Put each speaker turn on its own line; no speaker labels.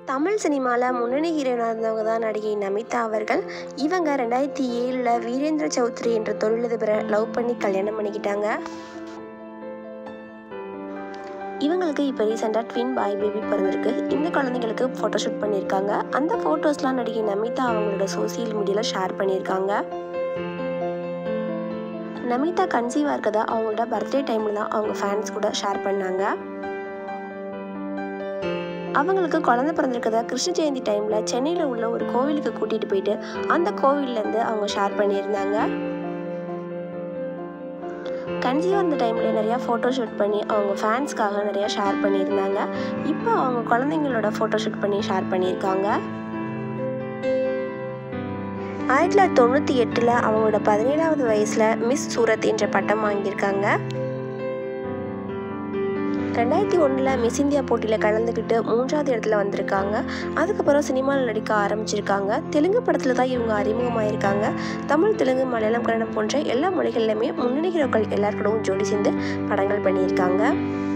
தமிழ் சினிமாவில் முன்னணி ஹீரோயினாக இருந்தவங்க தான் நடிகை நமிதா அவர்கள். இவங்க 2007 வீரேந்திர சௌத்ரி என்ற தொழிலதிபரை லவ் பண்ணி கல்யாணம் பண்ணிக்கிட்டாங்க. இவங்களுக்கு இப்போ ரீசெண்டாக ட்வின் பாய் பேபி பிறந்திருக்கு. இந்த குழந்தைங்களுக்கு ஃபோட்டோஷூட் பண்ணியிருக்காங்க. அந்த ஃபோட்டோஸ்லாம் நடிகை நமிதா அவங்களோட சோசியல் மீடியாவில் ஷேர் பண்ணியிருக்காங்க. நமிதா கன்சீவாக இருக்கதா அவங்களோட பர்த்டே டைமில் தான் அவங்க ஃபேன்ஸ் கூட ஷேர் பண்ணாங்க. அவங்களுக்கு குழந்தை பிறந்திருக்கதா கிருஷ்ண ஜெயந்தி டைமில் சென்னையில் உள்ள ஒரு கோவிலுக்கு கூட்டிகிட்டு போயிட்டு அந்த கோவில்லேருந்து அவங்க ஷேர் பண்ணியிருந்தாங்க. கன்சீவ் அந்த டைமில் நிறையா ஃபோட்டோ ஷூட் பண்ணி அவங்க ஃபேன்ஸ்க்காக நிறையா ஷேர் பண்ணியிருந்தாங்க. இப்போ அவங்க குழந்தைங்களோட ஃபோட்டோ ஷூட் பண்ணி ஷேர் பண்ணியிருக்காங்க. 1998 அவங்களோட 17வது வயசில் மிஸ் சூரத் என்ற பட்டம் வாங்கியிருக்காங்க. 2001 மிஸ் இந்தியா போட்டியில் கலந்துக்கிட்டு 3வது இடத்துல வந்திருக்காங்க. அதுக்கப்புறம் சினிமாவில் நடிக்க ஆரம்பிச்சிருக்காங்க. தெலுங்கு படத்தில் தான் இவங்க அறிமுகமாயிருக்காங்க. தமிழ், தெலுங்கு, மலையாளம், கன்னடம் போன்ற எல்லா மொழிகள்லையுமே முன்னணி ஹீரோக்கள் எல்லாருக்கூடவும் ஜோடி சேர்ந்து படங்கள் பண்ணியிருக்காங்க.